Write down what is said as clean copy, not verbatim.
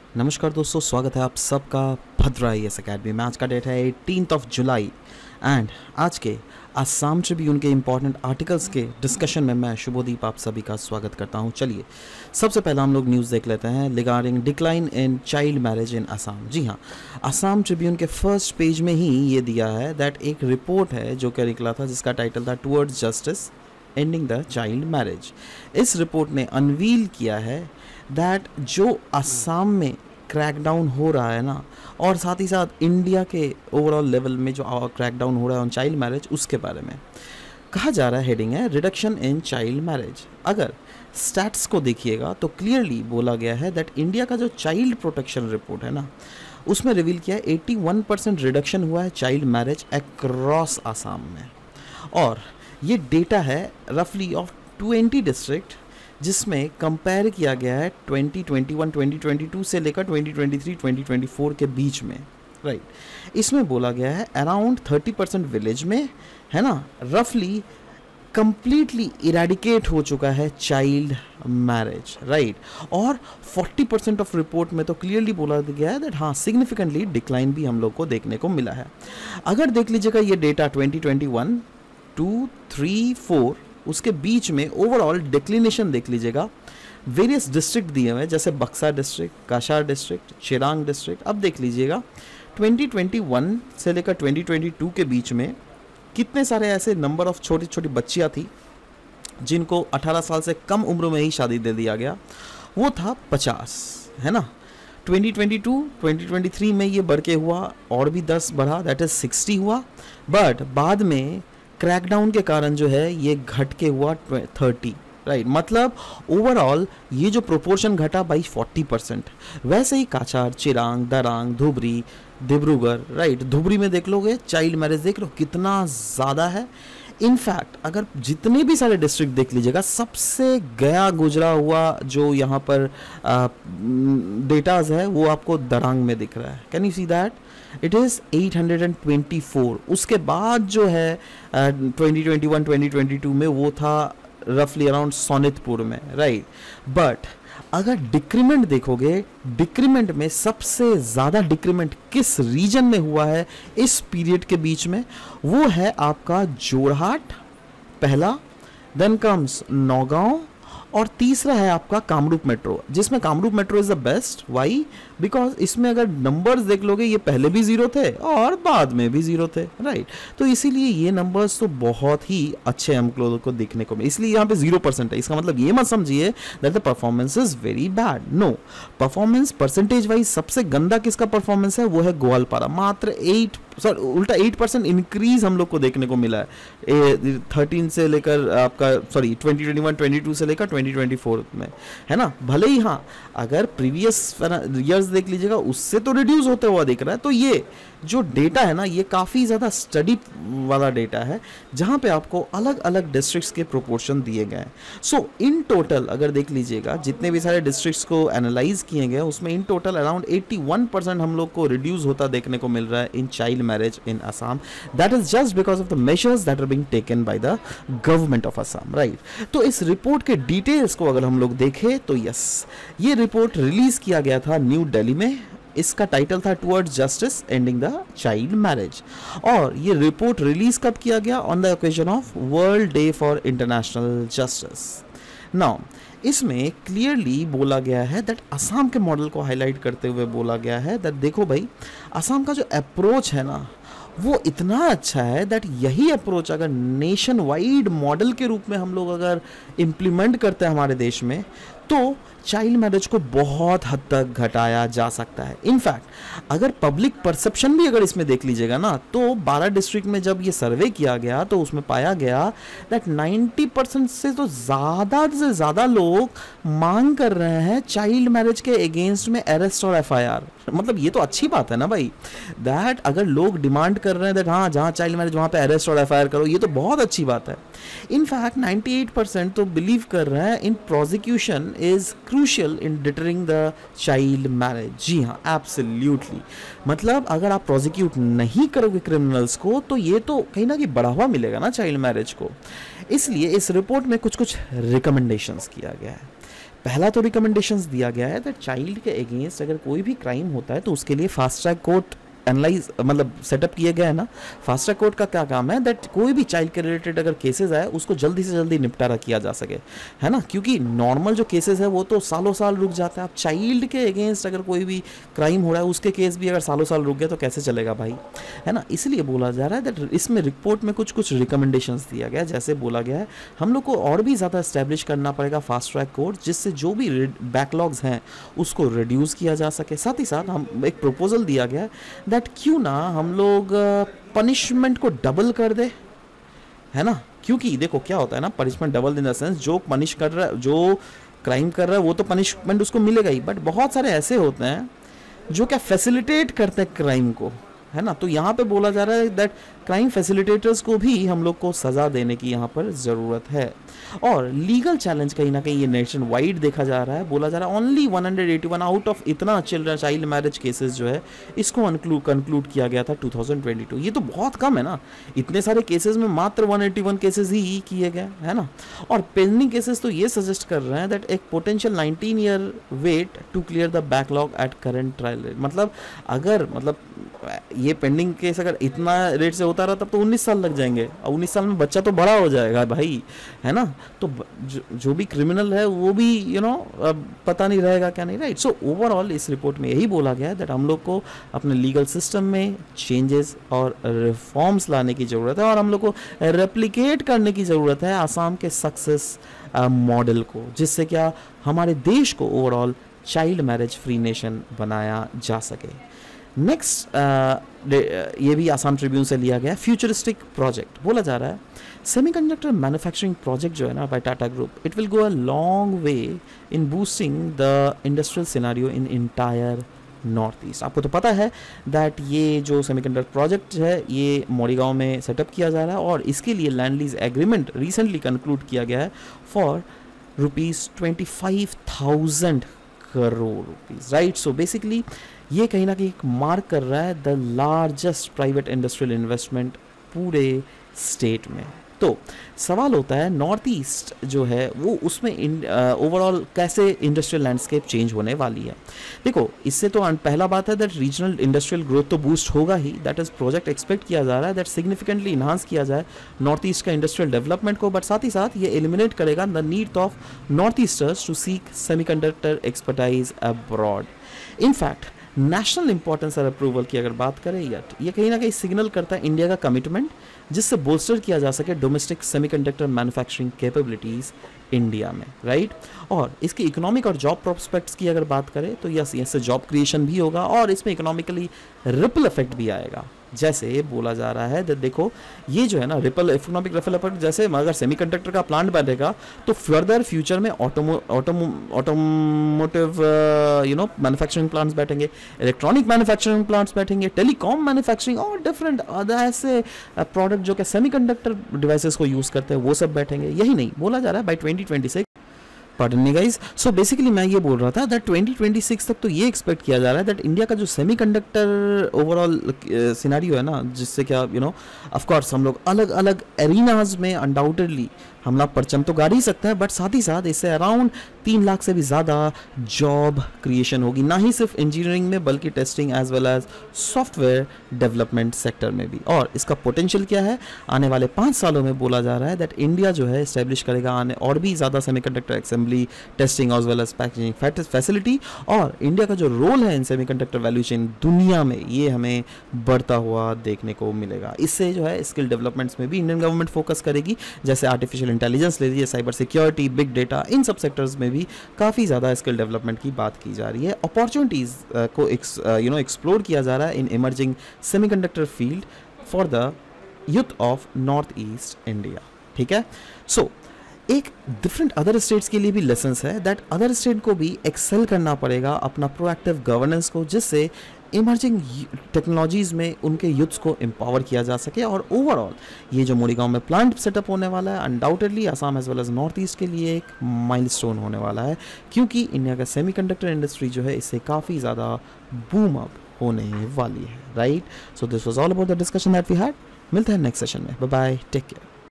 नमस्कार दोस्तों, स्वागत है आप सबका भद्रा आईएएस अकेडमी में। आज का डेट है 18 जुलाई एंड आज के आसाम ट्रिब्यून के इम्पॉर्टेंट आर्टिकल्स के डिस्कशन में मैं शुभदीप आप सभी का स्वागत करता हूं। चलिए सबसे पहला हम लोग न्यूज़ देख लेते हैं regarding decline in child marriage in Assam. जी हाँ, आसाम ट्रिब्यून के फर्स्ट पेज में ही ये दिया है दैट एक रिपोर्ट है जो कि निकला था जिसका टाइटल था towards justice ending the child marriage. इस रिपोर्ट ने अनवील किया है दैट जो असम में क्रैकडाउन हो रहा है ना, और साथ ही साथ इंडिया के ओवरऑल लेवल में जो क्रैकडाउन हो रहा है ऑन चाइल्ड मैरिज, उसके बारे में कहा जा रहा है। हेडिंग है रिडक्शन इन चाइल्ड मैरिज। अगर स्टैट्स को देखिएगा तो क्लियरली बोला गया है दैट इंडिया का जो चाइल्ड प्रोटेक्शन रिपोर्ट है ना, उसमें रिवील किया है 81% रिडक्शन हुआ है चाइल्ड मैरिज अक्रॉस आसाम में। और ये डेटा है रफली ऑफ 20 डिस्ट्रिक्ट जिसमें कंपेयर किया गया है 2021-2022 से लेकर 2023-2024 के बीच में, राइट। इसमें बोला गया है अराउंड 30% विलेज में है ना, रफली कंप्लीटली इरेडिकेट हो चुका है चाइल्ड मैरिज, राइट। और 40% ऑफ रिपोर्ट में तो क्लियरली बोला गया है दैट हाँ सिग्निफिकेंटली डिक्लाइन भी हम लोग को देखने को मिला है। अगर देख लीजिएगा ये डेटा 2021, 2, 3, 4 उसके बीच में ओवरऑल डिक्लिनेशन देख लीजिएगा। वेरियस डिस्ट्रिक्ट दिए हुए हैं जैसे Baksa district, Cachar district, Chirang district. अब देख लीजिएगा 2021 से लेकर 2022 के बीच में कितने सारे ऐसे नंबर ऑफ छोटी छोटी बच्चियां थी जिनको 18 साल से कम उम्र में ही शादी दे दिया गया। वो था 50, है ना। 2022-2023 में ये बढ़ के हुआ और भी 10 बढ़ा, दैट इज 60 हुआ। बट बाद में क्रैकडाउन के कारण जो है ये घट के हुआ 30, राइट। मतलब ओवरऑल ये जो प्रोपोर्शन घटा बाई 40%। वैसे ही काचार, चिरांग, दरांग, धुबरी, डिब्रूगढ़, राइट। धुबरी में देख लोगे चाइल्ड मैरिज देख लो कितना ज़्यादा है। इनफैक्ट अगर जितने भी सारे डिस्ट्रिक्ट देख लीजिएगा, सबसे गया गुजरा हुआ जो यहाँ पर डेटाज है वो आपको दरांग में दिख रहा है। Can you see that it is 824। उसके बाद जो है 2021-2022 में वो था रफली अराउंड सोनितपुर में, राइट। बट अगर डिक्रीमेंट देखोगे, डिक्रीमेंट में सबसे ज़्यादा डिक्रीमेंट किस रीजन में हुआ है इस पीरियड के बीच में, वो है आपका जोरहाट पहला, देन कम्स नौगांव, और तीसरा है आपका कामरूप मेट्रो, जिसमें Kamrup metro is the best. Why? Because इसमें अगर नंबर्स देख लोगे ये पहले भी ज़ीरो थे और बाद में भी ज़ीरो थे, राइट। तो इसीलिए ये नंबर्स तो बहुत ही अच्छे हम लोगों को देखने को मिले। इसलिए यहाँ पे 0% है। इसका मतलब ये मत समझिए that the performance is very bad. No, performance percentage wise सबसे गंदा किसका परफॉर्मेंस है वो है ग्वालपारा। मात्र 8% इंक्रीज हम लोग को देखने को मिला है 13 से लेकर आपका 2021-22 से लेकर 2024 में, है ना। भले ही हाँ अगर प्रीवियस ईयर्स देख लीजिएगा उससे तो रिड्यूस होते हुआ दिख रहा है। तो ये जो डेटा है ना ये काफ़ी ज़्यादा स्टडी वाला डेटा है जहाँ पे आपको अलग अलग डिस्ट्रिक्ट्स के प्रोपोर्शन दिए गए हैं। सो इन टोटल अगर देख लीजिएगा जितने भी सारे डिस्ट्रिक्ट्स को एनालाइज किए गए उसमें इन टोटल अराउंड 81% हम लोग को रिड्यूस होता देखने को मिल रहा है in child marriage in Assam. That is just because of the measures that are being taken by the government of Assam, right. तो इस रिपोर्ट के डिटेल्स को अगर हम लोग देखें तो यस, ये रिपोर्ट रिलीज किया गया था न्यू दिल्ली में। इसका टाइटल था towards justice ending the child marriage. और ये रिपोर्ट रिलीज कब किया गया? On the occasion of world day for international justice. Now इसमें क्लियरली बोला गया है दैट असम के मॉडल को हाईलाइट करते हुए बोला गया है दैट देखो भाई, असम का जो अप्रोच है ना वो इतना अच्छा है दैट यही अप्रोच अगर नेशन वाइड मॉडल के रूप में हम लोग अगर इम्प्लीमेंट करते हैं हमारे देश में तो चाइल्ड मैरिज को बहुत हद तक घटाया जा सकता है। इनफैक्ट अगर पब्लिक परसेप्शन भी अगर इसमें देख लीजिएगा ना तो 12 डिस्ट्रिक्ट में जब ये सर्वे किया गया तो उसमें पाया गया दैट 90% से तो ज़्यादा लोग मांग कर रहे हैं चाइल्ड मैरिज के अगेंस्ट में अरेस्ट और FIR। मतलब ये तो अच्छी बात है ना भाई, दैट अगर लोग डिमांड कर रहे हैं दैट हाँ जहाँ चाइल्ड मैरिज वहाँ पे अरेस्ट और FIR करो, ये तो बहुत अच्छी बात है। इनफैक्ट 98% तो बिलीव कर रहे हैं in prosecution is crucial in deterring the child marriage. जी हाँ, एब्सोल्युटली। मतलब अगर आप प्रोसिक्यूट नहीं करोगे क्रिमिनल्स को तो ये तो कहीं ना कहीं बढ़ावा मिलेगा ना चाइल्ड मैरिज को। इसलिए इस रिपोर्ट में कुछ रिकमेंडेशंस किया गया है। पहला तो रिकमेंडेशंस दिया गया है दैट चाइल्ड के अगेंस्ट अगर कोई भी क्राइम होता है तो उसके लिए फास्ट ट्रैक कोर्ट एनालाइज मतलब सेटअप किया गया है ना। फास्ट ट्रैक कोर्ट का क्या काम है दैट कोई भी चाइल्ड के रिलेटेड अगर केसेस आए उसको जल्दी से जल्दी निपटारा किया जा सके, है ना, क्योंकि नॉर्मल जो केसेस है वो तो सालों साल रुक जाता है। अब चाइल्ड के अगेंस्ट अगर कोई भी क्राइम हो रहा है उसके केस भी अगर सालों साल रुक गया तो कैसे चलेगा भाई, है ना। इसलिए बोला जा रहा है दैट इसमें रिपोर्ट में कुछ कुछ रिकमेंडेशंस दिया गया है। जैसे बोला गया है हम लोग को और भी ज़्यादा इस्टेब्लिश करना पड़ेगा फास्ट ट्रैक कोर्ट, जिससे जो भी बैकलॉग्स हैं उसको रिड्यूस किया जा सके। साथ ही साथ हम एक प्रपोजल दिया गया है दैट क्यों ना हम लोग पनिशमेंट को डबल कर दे, है ना, क्योंकि देखो क्या होता है ना, punishment double in the sense जो पनिश कर रहा है, जो क्राइम कर रहा है वो तो पनिशमेंट उसको मिलेगा ही, बट बहुत सारे ऐसे होते हैं जो क्या फैसिलिटेट करते हैं क्राइम को, है ना। तो यहाँ पे बोला जा रहा है दैट क्राइम फैसिलिटेटर्स को भी हम लोग को सज़ा देने की यहाँ पर ज़रूरत है। और लीगल चैलेंज कहीं ना कहीं ये नेशन वाइड देखा जा रहा है। बोला जा रहा है ओनली 181 आउट ऑफ इतना चाइल्ड मैरिज केसेस जो है इसको कंक्लूड किया गया था 2022। ये तो बहुत कम है ना, इतने सारे केसेस में मात्र 181 केसेस ही किए गए, है ना। और पेंडिंग केसेस तो ये सजेस्ट कर रहे हैं दैट एक potential 19 year wait to clear the backlog at current trial rate. मतलब अगर ये पेंडिंग केस अगर इतना रेट से होता रहा तब तो 19 साल लग जाएंगे, और 19 साल में बच्चा तो बड़ा हो जाएगा भाई, है ना। तो जो भी क्रिमिनल है वो भी पता नहीं रहेगा क्या नहीं, राइट। सो ओवरऑल इस रिपोर्ट में यही बोला गया है दैट हम लोग को अपने लीगल सिस्टम में चेंजेस और रिफॉर्म्स लाने की ज़रूरत है, और हम लोग को रेप्लिकेट करने की ज़रूरत है आसाम के सक्सेस मॉडल को, जिससे क्या हमारे देश को overall child marriage free nation बनाया जा सके। नेक्स्ट ये भी आसाम ट्रिब्यून से लिया गया फ्यूचरिस्टिक प्रोजेक्ट। बोला जा रहा है सेमीकंडक्टर मैन्युफैक्चरिंग प्रोजेक्ट जो है ना by Tata group, it will go a long way in boosting the industrial scenario in entire north east. आपको तो पता है दैट ये जो सेमीकंडक्टर प्रोजेक्ट है ये मोरीगांव में सेटअप किया जा रहा है, और इसके लिए land lease agreement recently concluded किया गया है for ₹25,000 crore, right. So basically ये कहीं ना कहीं एक मार्क कर रहा है the largest private industrial investment पूरे स्टेट में। तो सवाल होता है नॉर्थ ईस्ट जो है वो उसमें ओवरऑल कैसे इंडस्ट्रियल लैंडस्केप चेंज होने वाली है। देखो इससे तो पहला बात है दैट रीजनल इंडस्ट्रियल ग्रोथ तो बूस्ट होगा ही, दैट इज प्रोजेक्ट एक्सपेक्ट किया जा रहा है दैट सिग्निफिकेंटली इन्हांस किया जाए नॉर्थ ईस्ट का इंडस्ट्रियल डेवलपमेंट को, बट साथ ही साथ ये एलिमिनेट करेगा the need of north easterners to seek semiconductor expertise abroad. In fact national importance और अप्रूवल की अगर बात करें ये कहीं ना कहीं सिग्नल करता है इंडिया का कमिटमेंट जिससे बोल्स्टर किया जा सके domestic semiconductor manufacturing capabilities India में, राइट। और इसकी इकोनॉमिक और जॉब प्रोस्पेक्ट्स की अगर बात करें तो यस, इससे जॉब क्रिएशन भी होगा और इसमें इकोनॉमिकली रिपल इफेक्ट भी आएगा। जैसे बोला जा रहा है देखो ये जो है ना इकोनॉमिक रिपल इफेक्ट, जैसे अगर सेमीकंडक्टर का प्लांट बनेगा तो फर्दर फ्यूचर में ऑटोमोटिव मैन्युफैक्चरिंग प्लांट्स बैठेंगे, इलेक्ट्रॉनिक मैन्युफैक्चरिंग प्लांट्स बैठेंगे, टेलीकॉम मैन्युफैक्चरिंग और डिफरेंट अदर ऐसे प्रोडक्ट जो कि सेमीकंडक्टर डिवाइसेस को यूज़ करते हैं वो सब बैठेंगे। यही नहीं बोला जा रहा है by 2026, pardon me guys. So basically मैं ये बोल रहा था दैट 2026 तक तो ये एक्सपेक्ट किया जा रहा है दैट इंडिया का जो सेमीकंडक्टर ओवरऑल सिनेरियो है ना, जिससे क्या ऑफ कोर्स हम लोग अलग अलग एरिनाज में अनडाउटेडली हम लोग परचम तो गाड़ ही सकते हैं, बट साथ ही साथ इससे अराउंड 3 लाख से भी ज़्यादा जॉब क्रिएशन होगी, ना ही सिर्फ इंजीनियरिंग में बल्कि testing as well as software development sector में भी। और इसका पोटेंशियल क्या है आने वाले 5 सालों में, बोला जा रहा है दैट इंडिया जो है इस्टेब्लिश करेगा आने और भी ज़्यादा semiconductor assembly, testing as well as packaging facility, और इंडिया का जो रोल है इन सेमीकंडक्टर वैल्यू चेन दुनिया में ये हमें बढ़ता हुआ देखने को मिलेगा। इससे जो है स्किल डेवलपमेंट्स में भी इंडियन गवर्नमेंट फोकस करेगी, जैसे आर्टिफिशियल इंटेलिजेंस ले लीजिए, साइबर सिक्योरिटी, बिग डेटा, इन सब सेक्टर्स में भी काफ़ी ज़्यादा स्किल डेवलपमेंट की बात की जा रही है। अपॉर्चुनिटीज़ को एक्सप्लोर किया जा रहा है in emerging semiconductor field for the youth of North East India, ठीक है। सो एक डिफरेंट अदर स्टेट्स के लिए भी लेसन्स है दैट अदर स्टेट को भी एक्सेल करना पड़ेगा अपना प्रोएक्टिव गवर्नेंस को, जिससे इमर्जिंग टेक्नोलॉजीज़ में उनके यूथ्स को एम्पावर किया जा सके। और ओवरऑल ये जो मोरीगांव में प्लांट सेटअप होने वाला है undoubtedly Assam as well as North East के लिए एक माइलस्टोन होने वाला है, क्योंकि इंडिया का सेमीकंडक्टर इंडस्ट्री जो है इससे काफ़ी ज़्यादा बूम अप होने वाली है, right. So this was all about the discussion that we had. मिलते हैं नेक्स्ट सेशन में, बाय बाय, टेक केयर।